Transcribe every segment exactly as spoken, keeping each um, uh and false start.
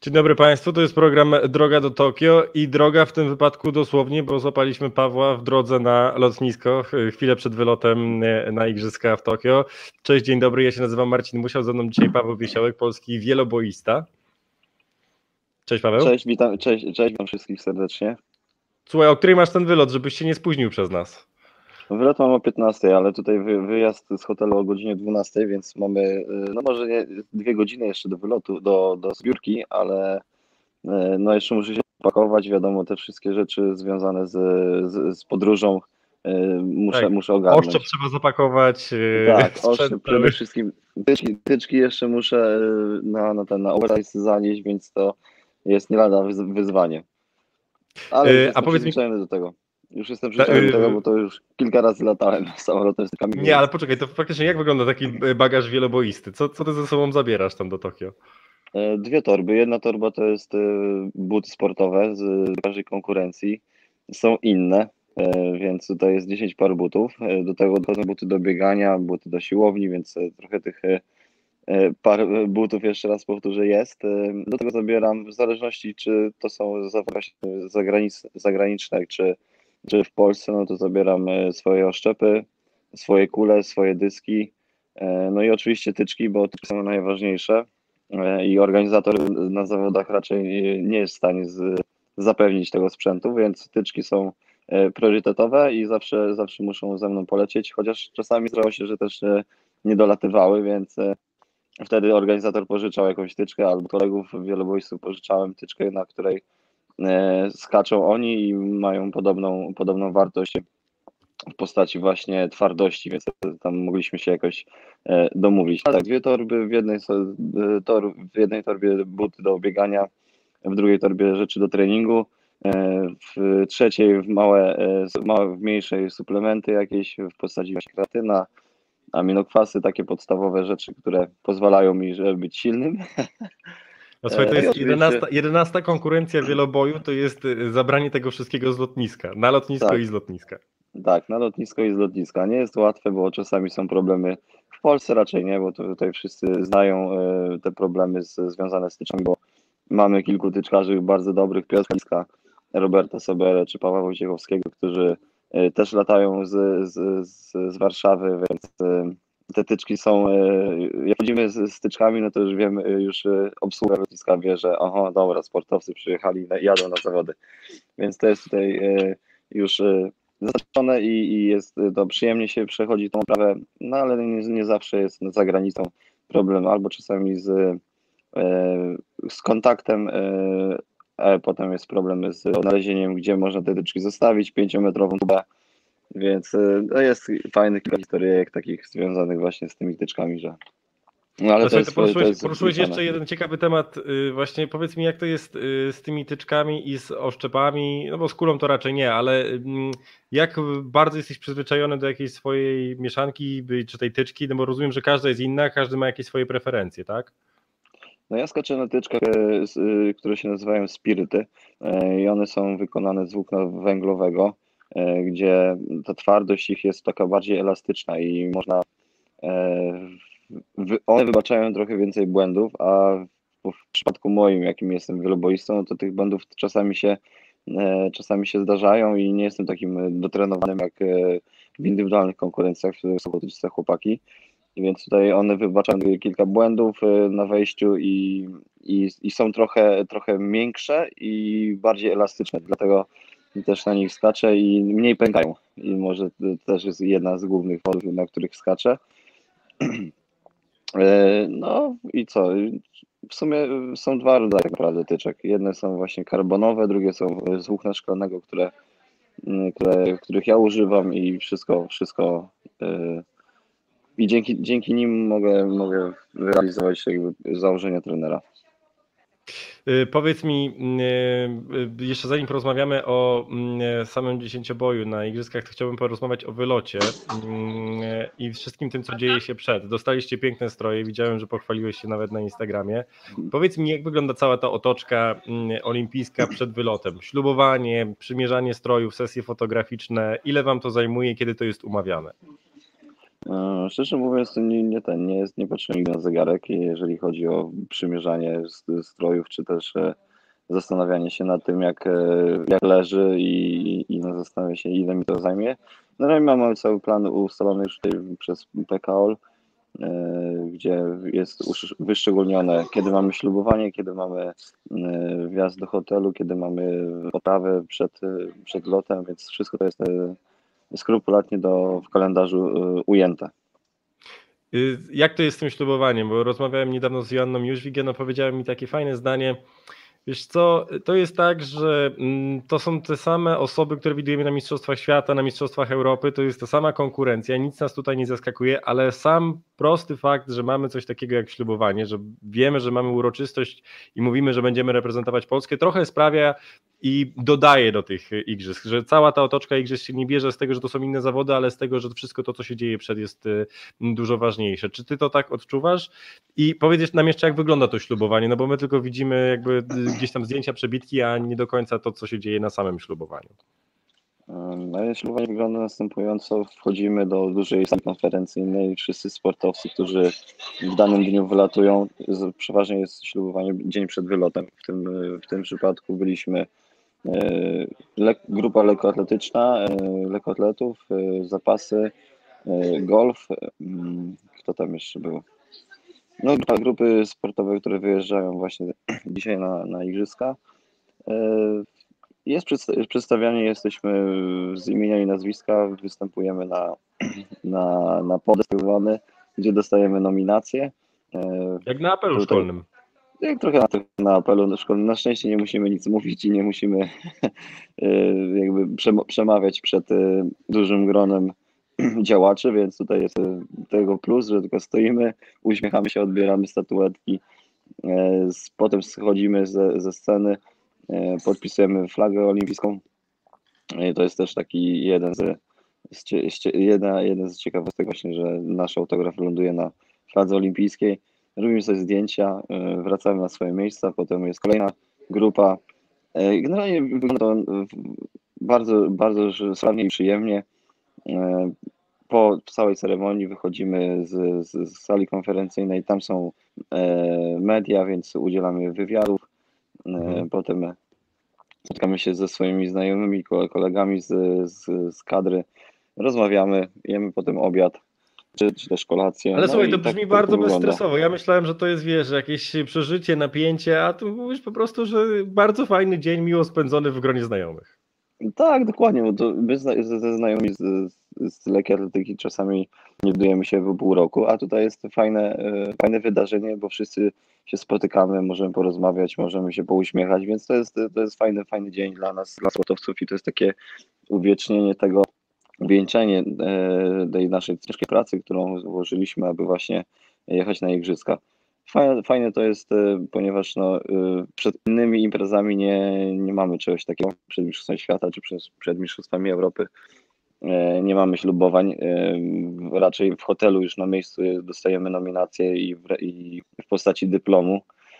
Dzień dobry Państwu, to jest program Droga do Tokio i droga w tym wypadku dosłownie, bo złapaliśmy Pawła w drodze na lotnisko, chwilę przed wylotem na Igrzyska w Tokio. Cześć, dzień dobry, ja się nazywam Marcin Musiał, ze mną dzisiaj Paweł Wiesiołek, polski wieloboista. Cześć Paweł. Cześć, witam, cześć, cześć, witam wszystkich serdecznie. Słuchaj, o której masz ten wylot, żebyś się nie spóźnił przez nas? Wylot mam o piętnastej, ale tutaj wy, wyjazd z hotelu o godzinie dwunastej, więc mamy, no może nie dwie godziny jeszcze do wylotu, do, do zbiórki, ale no jeszcze muszę się pakować, wiadomo, te wszystkie rzeczy związane z, z, z podróżą muszę, tak, muszę ogarnąć. Oszczep trzeba zapakować. Tak, oszczep przede wszystkim, tyczki, tyczki jeszcze muszę na, na ten na oversize zanieść, więc to jest nie lada wyzwanie. Ale już jestem przyzwyczajony mi... do tego. Już jestem przyzwyczajony do tego, bo to już kilka razy latałem samolotem z tykami. Nie, ale poczekaj, to faktycznie jak wygląda taki bagaż wieloboisty? Co, co ty ze sobą zabierasz tam do Tokio? Dwie torby. Jedna torba to jest buty sportowe z każdej konkurencji. Są inne, więc tutaj jest dziesięć par butów. Do tego dochodzą buty do biegania, buty do siłowni, więc trochę tych par butów, jeszcze raz powtórzę, jest. Do tego zabieram, w zależności czy to są zagraniczne, zagraniczne czy, czy w Polsce, no to zabieram swoje oszczepy, swoje kule, swoje dyski, no i oczywiście tyczki, bo tyczki są najważniejsze i organizator na zawodach raczej nie jest w stanie z, zapewnić tego sprzętu, więc tyczki są priorytetowe i zawsze, zawsze muszą ze mną polecieć, chociaż czasami zdarzało się, że też nie dolatywały, więc wtedy organizator pożyczał jakąś tyczkę, albo kolegów wieloboistów pożyczałem tyczkę, na której e, skaczą oni i mają podobną, podobną wartość w postaci właśnie twardości, więc tam mogliśmy się jakoś e, domówić. A tak, dwie torby, w jednej, tor, w jednej torbie buty do biegania, w drugiej torbie rzeczy do treningu, e, w trzeciej w małe, e, małe, w mniejszej suplementy jakieś w postaci właśnie kreatyna, aminokwasy, takie podstawowe rzeczy, które pozwalają mi, żeby być silnym. No słuchaj, to jest jedenasta, jedenasta konkurencja wieloboju, to jest zabranie tego wszystkiego z lotniska, na lotnisko tak, i z lotniska. Tak, na lotnisko i z lotniska. Nie jest łatwe, bo czasami są problemy. W Polsce raczej nie, bo to tutaj wszyscy znają te problemy z, związane z tyczkami, bo mamy kilku tyczkarzy bardzo dobrych, Piotra, Roberta Sobera czy Pawła Wojciechowskiego, którzy też latają z, z, z, z Warszawy, więc te tyczki są, jak chodzimy z, z tyczkami, no to już wiemy, już obsługa lotniska wie, że aha, dobra, sportowcy przyjechali, jadą na zawody, więc to jest tutaj już zaznaczone i, i jest to przyjemnie się przechodzi tą oprawę, no ale nie, nie zawsze jest za granicą problem, albo czasami z, z kontaktem, a potem jest problem z odnalezieniem, gdzie można te tyczki zostawić, pięciometrową tubę, więc no jest fajnych kilka historyjek takich związanych właśnie z tymi tyczkami, że... No ale to jest, poruszyłeś, to jest poruszyłeś jeszcze jeden ciekawy temat, właśnie powiedz mi jak to jest z tymi tyczkami i z oszczepami, no bo z kulą to raczej nie, ale jak bardzo jesteś przyzwyczajony do jakiejś swojej mieszanki czy tej tyczki, no bo rozumiem, że każda jest inna, każdy ma jakieś swoje preferencje, tak? No ja skaczę na tyczkach, które się nazywają spiryty i one są wykonane z włókna węglowego, gdzie ta twardość ich jest taka bardziej elastyczna i można, one wybaczają trochę więcej błędów, a w przypadku moim, jakim jestem wieloboistą, no to tych błędów czasami się, czasami się zdarzają i nie jestem takim dotrenowanym jak w indywidualnych konkurencjach, w których są chłopaki. Więc tutaj one wybaczają kilka błędów na wejściu i, i, i są trochę, trochę miększe i bardziej elastyczne, dlatego też na nich skaczę i mniej pękają. I może to też jest jedna z głównych powodów, na których skaczę. No i co? W sumie są dwa rodzaje tak naprawdę tyczek. Jedne są właśnie karbonowe, drugie są z włókna szklanego, które, które, których ja używam i wszystko, wszystko i dzięki, dzięki nim mogę, mogę realizować jakby założenia trenera. Powiedz mi, jeszcze zanim porozmawiamy o samym dziesięcioboju na igrzyskach, to chciałbym porozmawiać o wylocie i wszystkim tym, co dzieje się przed. Dostaliście piękne stroje, widziałem, że pochwaliłeś się nawet na Instagramie. Powiedz mi, jak wygląda cała ta otoczka olimpijska przed wylotem? Ślubowanie, przymierzanie strojów, sesje fotograficzne, ile wam to zajmuje, kiedy to jest umawiane? E, Szczerze mówiąc, to nie, nie ten, nie jest, nie patrzę nigdy na zegarek, jeżeli chodzi o przymierzanie s- strojów, czy też e, zastanawianie się nad tym, jak, e, jak leży i, i no, zastanawianie się, ile mi to zajmie. Na razie mamy cały plan ustalony już tutaj przez P K O L, e, gdzie jest usz- wyszczególnione, kiedy mamy ślubowanie, kiedy mamy e, wjazd do hotelu, kiedy mamy odprawę przed, e, przed lotem, więc wszystko to jest e, skrupulatnie do, w kalendarzu e, ujęte. Y, Jak to jest z tym ślubowaniem? Bo rozmawiałem niedawno z Joanną Jóźwig, ona powiedziała mi takie fajne zdanie. Wiesz co, to jest tak, że mm, to są te same osoby, które widujemy na Mistrzostwach Świata, na Mistrzostwach Europy, to jest ta sama konkurencja, nic nas tutaj nie zaskakuje, ale sam prosty fakt, że mamy coś takiego jak ślubowanie, że wiemy, że mamy uroczystość i mówimy, że będziemy reprezentować Polskę, trochę sprawia i dodaje do tych igrzysk, że cała ta otoczka igrzysk się nie bierze z tego, że to są inne zawody, ale z tego, że wszystko to, co się dzieje przed, jest y, dużo ważniejsze. Czy ty to tak odczuwasz? I powiedz nam jeszcze, jak wygląda to ślubowanie, no bo my tylko widzimy jakby gdzieś tam zdjęcia, przebitki, a nie do końca to, co się dzieje na samym ślubowaniu. No, ślubowanie wygląda następująco. Wchodzimy do dużej sali konferencyjnej. Wszyscy sportowcy, którzy w danym dniu wylatują, z- przeważnie jest ślubowanie dzień przed wylotem. W tym, w tym przypadku byliśmy e, le, grupa lekkoatletyczna, e, lekkoatletów, e, zapasy, e, golf. e, mm, Kto tam jeszcze był? No, grupa, grupy sportowe, które wyjeżdżają właśnie dzisiaj na, na igrzyska. E, Jest przedsta- przedstawianie, jesteśmy z imienia i nazwiska, występujemy na, na, na podest tak zwany, gdzie dostajemy nominacje. E, Jak na apelu Tutaj szkolnym. jak trochę na, na apelu na szkolnym. Na szczęście nie musimy nic mówić i nie musimy e, jakby przem- przemawiać przed e, dużym gronem działaczy, więc tutaj jest e, tego plus, że tylko stoimy, uśmiechamy się, odbieramy statuetki, e, z- potem schodzimy ze, ze sceny, e, podpisujemy flagę olimpijską. I to jest też taki jeden z, z, cie- z cie- jedna, jeden z ciekawostek właśnie, że nasz autograf ląduje na fladze olimpijskiej. Robimy sobie zdjęcia, e, wracamy na swoje miejsca, potem jest kolejna grupa. E, Generalnie wygląda to w- bardzo, bardzo że sławnie i przyjemnie. E, Po całej ceremonii wychodzimy z, z, z sali konferencyjnej, tam są e, media, więc udzielamy wywiadów. E, Mhm. Potem spotkamy się ze swoimi znajomymi, kole- kolegami z, z, z kadry, rozmawiamy, jemy potem obiad, czy, czy też kolację, Ale no słuchaj, to i tak, brzmi tak to bardzo wygląda. bezstresowo. Ja myślałem, że to jest, wiesz, jakieś przeżycie, napięcie, a tu mówisz po prostu, że bardzo fajny dzień, miło spędzony w gronie znajomych. Tak, dokładnie, bo to my zna- ze ze znajomymi z, z, z lekkiej atletyki czasami nie widujemy się w pół roku, a tutaj jest fajne, e, fajne wydarzenie, bo wszyscy się spotykamy, możemy porozmawiać, możemy się pouśmiechać, więc to jest, to jest fajny, fajny dzień dla nas, dla sportowców i to jest takie uwiecznienie tego, wieńczenie e, tej naszej ciężkiej pracy, którą złożyliśmy, aby właśnie jechać na igrzyska. Fajne, fajne to jest, e, ponieważ no, e, przed innymi imprezami nie, nie mamy czegoś takiego, przed Mistrzostwem Świata czy przed, przed Mistrzostwami Europy e, nie mamy ślubowań. E, Raczej w hotelu już na miejscu dostajemy nominacje i w, i w postaci dyplomu,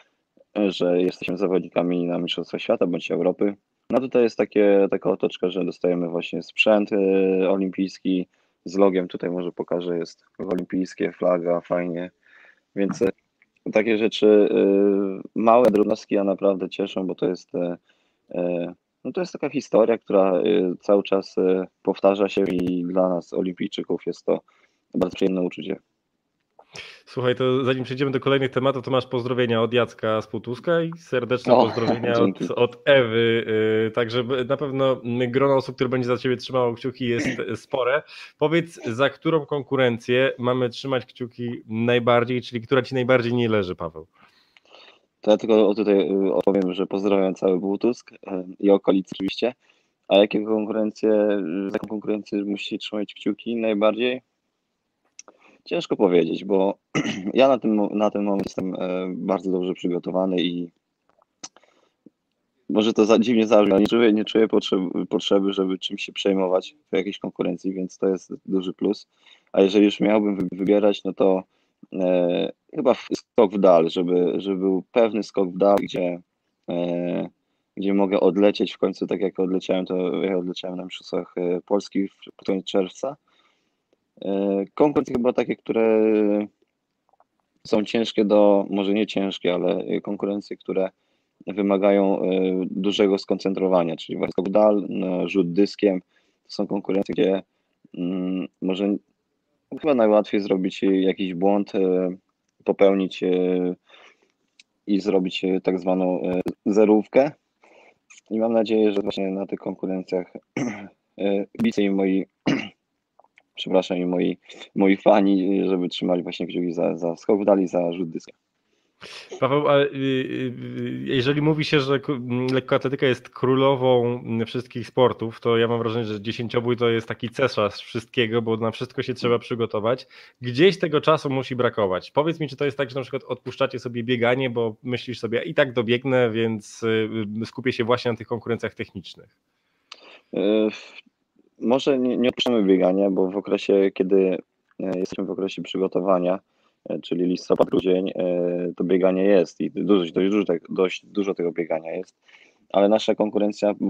e, że jesteśmy zawodnikami na Mistrzostwa Świata bądź Europy. No tutaj jest takie, taka otoczka, że dostajemy właśnie sprzęt e, olimpijski z logiem, tutaj może pokażę, jest olimpijskie, flaga, fajnie, więc e, takie rzeczy, e, małe drobnostki, a naprawdę cieszą, bo to jest, e, e, no to jest taka historia, która e, cały czas e, powtarza się i dla nas olimpijczyków jest to bardzo przyjemne uczucie. Słuchaj, to zanim przejdziemy do kolejnych tematów, to masz pozdrowienia od Jacka z Półtuska i serdeczne O, pozdrowienia od, dzięki. od Ewy. yy, Także na pewno grono osób, które będzie za ciebie trzymało kciuki, jest spore. Powiedz, za którą konkurencję mamy trzymać kciuki najbardziej, czyli która ci najbardziej nie leży, Paweł? To ja tylko tutaj y, opowiem, że pozdrawiam cały Półtusk y, i okolice oczywiście. A jakie konkurencje, y, za jaką konkurencję musicie trzymać kciuki najbardziej? Ciężko powiedzieć, bo ja na tym, mo- na ten moment jestem e, bardzo dobrze przygotowany i może to za dziwnie zabrzmi, ale nie czuję, nie czuję potrzeby, potrzeby, żeby czymś się przejmować w jakiejś konkurencji, więc to jest duży plus. A jeżeli już miałbym wy- wybierać, no to e, chyba w- skok w dal, żeby, żeby był pewny skok w dal, gdzie, e, gdzie mogę odlecieć w końcu, tak jak odleciałem, to ja odleciałem na Mistrzostwach e, Polski w pod koniec czerwca. E, Konkurencje chyba takie, które są ciężkie do, może nie ciężkie, ale konkurencje, które wymagają e, dużego skoncentrowania, czyli właśnie skok dal, no, rzut dyskiem. To są konkurencje, gdzie mm, może chyba najłatwiej zrobić jakiś błąd, e, popełnić e, i zrobić e, tak zwaną e, zerówkę. I mam nadzieję, że właśnie na tych konkurencjach e, kibice i moi, przepraszam, i moi, moi fani, żeby trzymali właśnie kciuki za, za skok w dali, za rzut dyskiem. Paweł, a y, y, jeżeli mówi się, że k- m, lekkoatletyka jest królową m, wszystkich sportów, to ja mam wrażenie, że dziesięciobój to jest taki cesarz wszystkiego, bo na wszystko się trzeba przygotować. Gdzieś tego czasu musi brakować. Powiedz mi, czy to jest tak, że na przykład odpuszczacie sobie bieganie, bo myślisz sobie, i tak dobiegnę, więc y, y, skupię się właśnie na tych konkurencjach technicznych. E, Może nie, nie odpuszczamy biegania, bo w okresie, kiedy e, jesteśmy w okresie przygotowania, e, czyli listopad, grudzień, e, to bieganie jest i dość, dość, dużo, te- dość dużo tego biegania jest, ale nasza konkurencja e,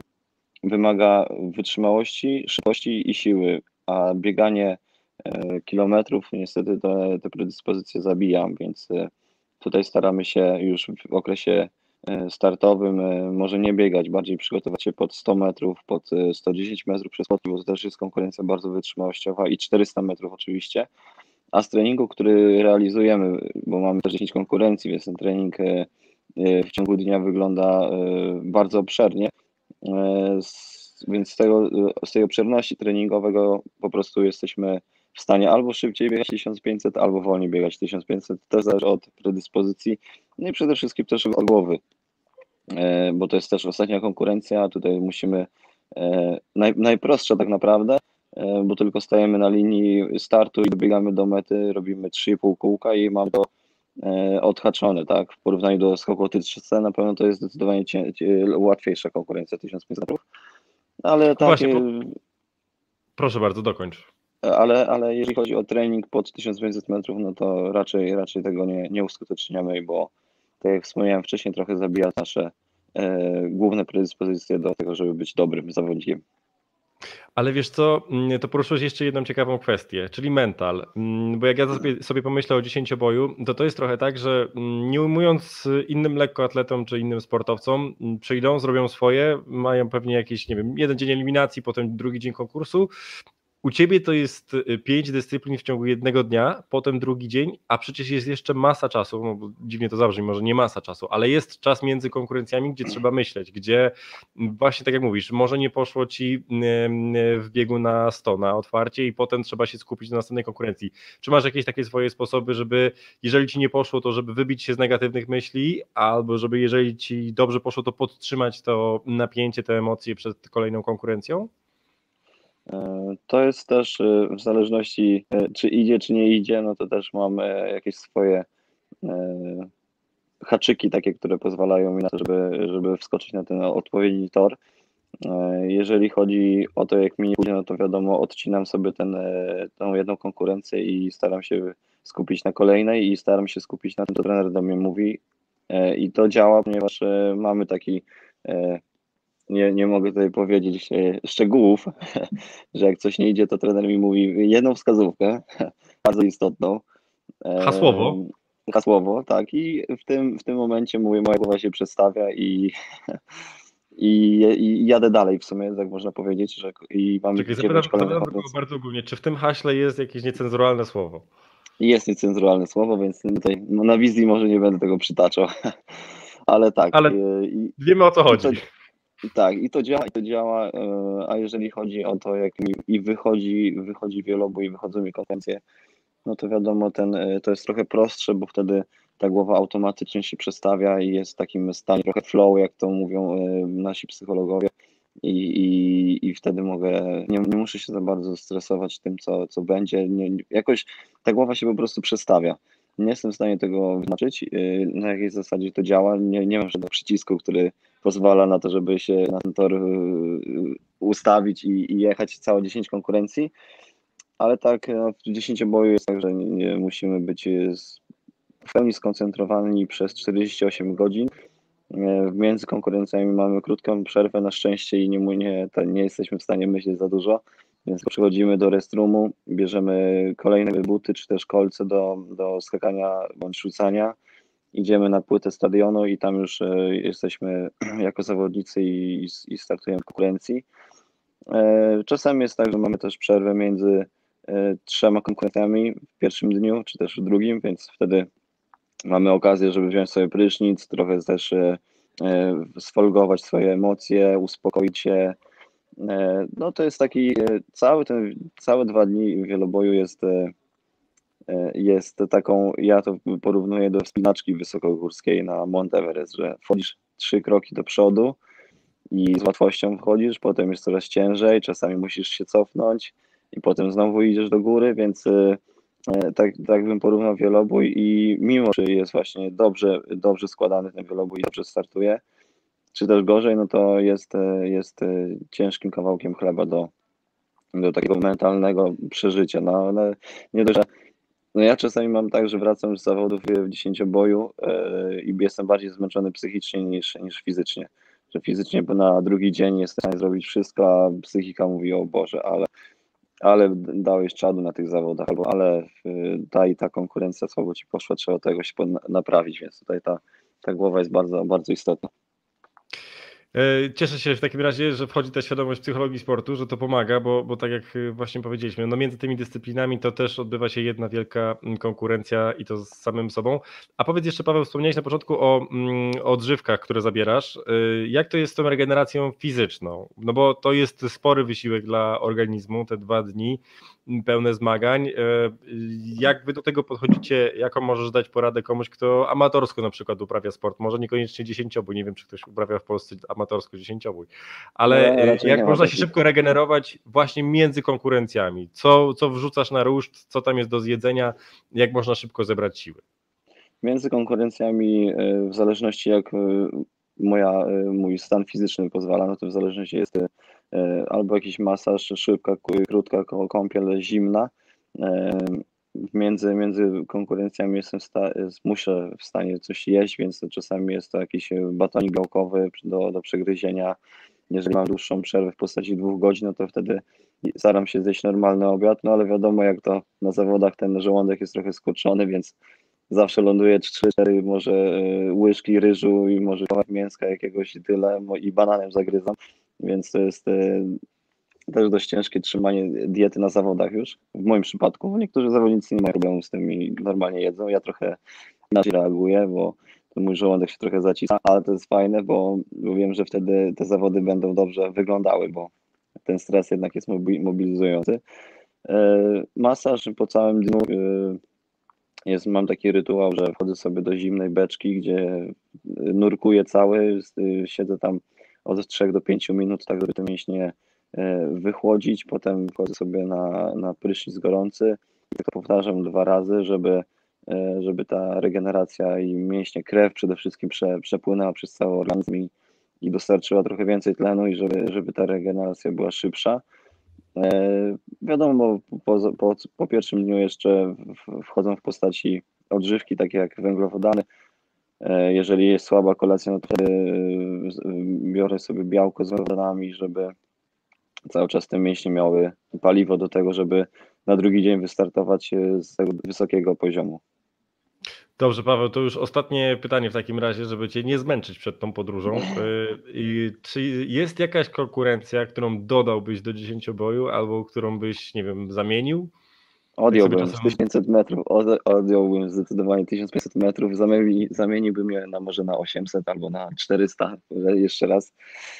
wymaga wytrzymałości, szybkości i siły, a bieganie e, kilometrów niestety te, te predyspozycje zabija, więc e, tutaj staramy się już w okresie e, startowym e, może nie biegać, bardziej przygotować się pod sto metrów, pod e, sto dziesięć metrów przez płotki, bo to też jest konkurencja bardzo wytrzymałościowa i czterysta metrów oczywiście. A z treningu, który realizujemy, bo mamy też dziesięć konkurencji, więc ten trening e, e, w ciągu dnia wygląda e, bardzo obszernie. E, z- Więc z tego, z tej obszerności treningowego po prostu jesteśmy w stanie albo szybciej biegać tysiąc pięćset, albo wolniej biegać tysiąc pięćset. To zależy od predyspozycji, no i przede wszystkim też od głowy, e, bo to jest też ostatnia konkurencja. Tutaj musimy e, naj, najprostsza tak naprawdę, e, bo tylko stajemy na linii startu i dobiegamy do mety, robimy trzy i pół kółka i mamy to e, odhaczone, tak? W porównaniu do skoku o tysiąc na pewno to jest zdecydowanie cię, cię, łatwiejsza konkurencja tysiąc pięćset metrów. Ale No tak, właśnie, bo... y, proszę bardzo, dokończ. ale, ale jeżeli chodzi o trening pod tysiąc pięćset metrów, no to raczej, raczej tego nie, nie uskuteczniamy, bo tak jak wspomniałem wcześniej, trochę zabija nasze e, główne predyspozycje do tego, żeby być dobrym zawodnikiem. Ale wiesz co, mm, to poruszyłeś jeszcze jedną ciekawą kwestię, czyli mental. Mm, Bo jak ja sobie, sobie pomyślę o dziesięcioboju, to to jest trochę tak, że mm, nie ujmując innym lekkoatletom czy innym sportowcom, mm, przyjdą, zrobią swoje, mają pewnie jakiś, nie wiem, jeden dzień eliminacji, potem drugi dzień konkursu. U ciebie to jest y, pięć dyscyplin w ciągu jednego dnia, potem drugi dzień, a przecież jest jeszcze masa czasu, no bo dziwnie to zabrzmi, może nie masa czasu, ale jest czas między konkurencjami, gdzie trzeba myśleć, gdzie mm, właśnie tak jak mówisz, może nie poszło ci mm, w biegu na sto, na otwarcie i potem trzeba się skupić na następnej konkurencji. Czy masz jakieś takie swoje sposoby, żeby jeżeli ci nie poszło, to żeby wybić się z negatywnych myśli, albo żeby jeżeli ci dobrze poszło, to podtrzymać to napięcie, te emocje przed kolejną konkurencją? E, To jest też e, w zależności, e, czy idzie, czy nie idzie, no to też mam e, jakieś swoje e, haczyki takie, które pozwalają mi na to, żeby, żeby wskoczyć na ten odpowiedni tor. E, Jeżeli chodzi o to, jak mi nie pójdzie, no to wiadomo, odcinam sobie ten, e, tą jedną konkurencję i staram się skupić na kolejnej i staram się skupić na tym, co trener do mnie mówi. E, I to działa, ponieważ e, mamy taki, e, nie, nie mogę tutaj powiedzieć e, szczegółów, że jak coś nie idzie, to trener mi mówi jedną wskazówkę, bardzo istotną, Hasłowo. e, hasłowo, tak, i w tym, w tym momencie mówię, moja głowa się przestawia i i, i jadę dalej w sumie, tak można powiedzieć, że i mamy Czekaj, dziewięć zapytam, kolejnych zapytam tylko konkurencji. bardzo ogólnie, czy w tym haśle jest jakieś niecenzuralne słowo? I jest niecenzuralne słowo, więc tutaj no, na wizji może nie będę tego przytaczał, ale tak, Ale e, i, wiemy o co i to chodzi. tak, i to działa, i to działa, e, a jeżeli chodzi o to, jak mi i wychodzi, wychodzi wielobój i wychodzą mi konkurencje, no to wiadomo, ten, e, to jest trochę prostsze, bo wtedy ta głowa automatycznie się przestawia i jest w takim stanie trochę flow, jak to mówią e, nasi psychologowie. I, i, i wtedy mogę, nie, nie muszę się za bardzo stresować tym, co, co będzie. Nie, nie- jakoś ta głowa się po prostu przestawia. Nie jestem w stanie tego wyznaczyć, yy, na jakiej zasadzie to działa. Nie, nie mam żadnego przycisku, który pozwala na to, żeby się na ten tor yy, ustawić i, i jechać całe dziesięć konkurencji, ale tak no, w dziesięcioboju jest tak, że nie, nie musimy być yy, z- w pełni skoncentrowani przez czterdzieści osiem godzin. E, Między konkurencjami mamy krótką przerwę na szczęście i nie, mu- nie, to nie jesteśmy w stanie myśleć za dużo, Więc przychodzimy do restrumu, bierzemy kolejne buty czy też kolce do, do skakania bądź rzucania. Idziemy na płytę stadionu i tam już e, jesteśmy jako zawodnicy i, i startujemy w konkurencji. E, czasami jest tak, że mamy też przerwę między e, trzema konkurencjami w pierwszym dniu, czy też w drugim, więc wtedy mamy okazję, żeby wziąć sobie prysznic, trochę też e, e, sfolgować swoje emocje, uspokoić się. E, no to jest taki e, cały ten, całe dwa dni wieloboju jest e, jest taką, ja to porównuję do wspinaczki wysokogórskiej na Mount Everest, że wchodzisz trzy kroki do przodu i z łatwością wchodzisz, potem jest coraz ciężej, czasami musisz się cofnąć i potem znowu idziesz do góry, więc e, tak, tak bym porównał wielobój i mimo, że jest właśnie dobrze, dobrze składany ten wielobój i dobrze startuje, czy też gorzej, no to jest, e, jest e, ciężkim kawałkiem chleba do, do takiego mentalnego przeżycia. No, ale nie dość, że no ja czasami mam tak, że wracam z zawodów w dziesięcioboju yy, i jestem bardziej zmęczony psychicznie niż, niż fizycznie. Że fizycznie bo na drugi dzień jestem w stanie zrobić wszystko, a psychika mówi, o Boże, ale, ale dałeś czadu na tych zawodach, albo ale yy, ta i ta konkurencja słabo ci poszła, trzeba tego się naprawić, więc tutaj ta, ta głowa jest bardzo, bardzo istotna. Cieszę się w takim razie, że wchodzi ta świadomość psychologii sportu, że to pomaga, bo, bo tak jak właśnie powiedzieliśmy, no między tymi dyscyplinami to też odbywa się jedna wielka konkurencja i to z samym sobą. A powiedz jeszcze, Paweł, wspomniałeś na początku o, o odżywkach, które zabierasz. Jak to jest z tą regeneracją fizyczną? No bo to jest spory wysiłek dla organizmu, te dwa dni pełne zmagań. Jak wy do tego podchodzicie? Jaką możesz dać poradę komuś, kto amatorsko na przykład uprawia sport? Może niekoniecznie dziesięciobój, nie wiem, czy ktoś uprawia w Polsce amatorsko dziesięciobój, ale No, raczej jak nie ma można się takich. szybko regenerować właśnie między konkurencjami? Co, co wrzucasz na ruszt, co tam jest do zjedzenia, jak można szybko zebrać siły? Między konkurencjami, y, w zależności jak y, moja, y, mój stan fizyczny pozwala, no to w zależności jest y, albo jakiś masaż, szybka, k- krótka ko- kąpiel zimna. Y, Między, między konkurencjami jestem w sta- muszę w stanie coś jeść, więc to czasami jest to jakiś batonik białkowy do, do przegryzienia. Jeżeli mam dłuższą przerwę w postaci dwóch godzin, no to wtedy staram się zjeść normalny obiad, no ale wiadomo jak to na zawodach ten żołądek jest trochę skurczony, więc zawsze ląduje trzy cztery może y, łyżki ryżu i może kawałek mięska jakiegoś i tyle mo- i bananem zagryzam, więc to jest y, też dość ciężkie trzymanie diety na zawodach już, w moim przypadku. Niektórzy zawodnicy nie mają problemu z tym i normalnie jedzą, ja trochę inaczej reaguję, bo to mój żołądek się trochę zacisa, ale to jest fajne, bo, bo wiem, że wtedy te zawody będą dobrze wyglądały, bo ten stres jednak jest mobi- mobilizujący. Y, Masaż po całym dniu y, jest, mam taki rytuał, że wchodzę sobie do zimnej beczki, gdzie nurkuję cały, y, siedzę tam od trzech do pięciu minut, tak żeby te mięśnie y, wychłodzić, potem wchodzę sobie na, na prysznic gorący i tak to powtarzam dwa razy, żeby, y, żeby ta regeneracja i mięśnie, krew przede wszystkim prze, przepłynęła przez cały organizm i, i dostarczyła trochę więcej tlenu i żeby, żeby ta regeneracja była szybsza. E, Wiadomo, po, po, po pierwszym dniu jeszcze w- wchodzą w postaci odżywki, takie jak węglowodany. E, Jeżeli jest słaba kolacja, no to wtedy e, z- biorę sobie białko z węglowodanami, żeby cały czas te mięśnie miały paliwo do tego, żeby na drugi dzień wystartować e, z tego wysokiego poziomu. Dobrze, Paweł, to już ostatnie pytanie w takim razie, żeby cię nie zmęczyć przed tą podróżą. Yy, i Czy jest jakaś konkurencja, którą dodałbyś do dziesięcioboju, albo którą byś, nie wiem, zamienił? Tak sobie Odjąłbym z czasem. tysiąc metrów, od- odjąłbym zdecydowanie tysiąc pięćset metrów, zamieni, zamieniłbym je na może na osiemset albo na czterysta, jeszcze raz.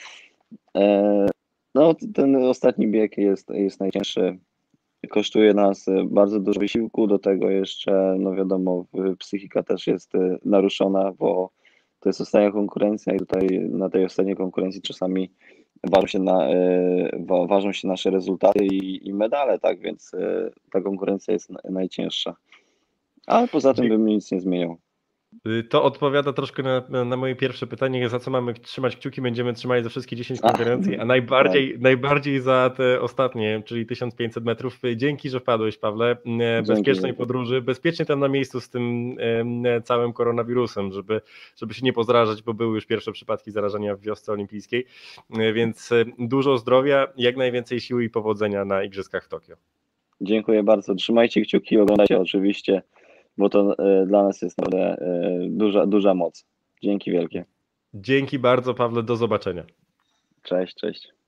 E, No, t- ten ostatni bieg jest, jest najcięższy. Kosztuje nas e, bardzo dużo wysiłku, do tego jeszcze, no wiadomo, w- psychika też jest e, naruszona, bo to jest ostatnia konkurencja i tutaj na tej ostatniej konkurencji czasami ważą się, na, e, wa- ważą się nasze rezultaty i, i medale, tak, więc e, ta konkurencja jest na- najcięższa. Ale poza tym Dzie- bym nic nie zmieniał. To odpowiada troszkę na, na moje pierwsze pytanie, za co mamy trzymać kciuki. Będziemy trzymali za wszystkie dziesięć konferencji, a najbardziej, tak. najbardziej za te ostatnie, czyli tysiąc pięćset metrów. Dzięki, że wpadłeś, Pawle. Bezpiecznej Dzięki. podróży, bezpiecznie tam na miejscu z tym e, całym koronawirusem, żeby, żeby się nie pozrażać, bo były już pierwsze przypadki zarażenia w wiosce olimpijskiej. E, więc dużo zdrowia, jak najwięcej siły i powodzenia na Igrzyskach w Tokio. Dziękuję bardzo. Trzymajcie kciuki, oglądajcie oczywiście, bo to e, dla nas jest naprawdę e, duża, duża moc. Dzięki wielkie. Dzięki bardzo, Pawle, do zobaczenia. Cześć, cześć.